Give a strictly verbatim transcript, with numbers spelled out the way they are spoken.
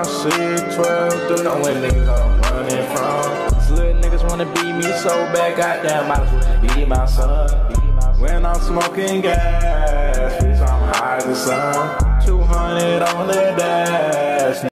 around six, twelve, dude. Know when niggas I'm running from. These little niggas wanna be me so bad, goddamn, might as well be my son. When I'm smoking gas, bitch, I'm high as the sun. two hundred on the dash.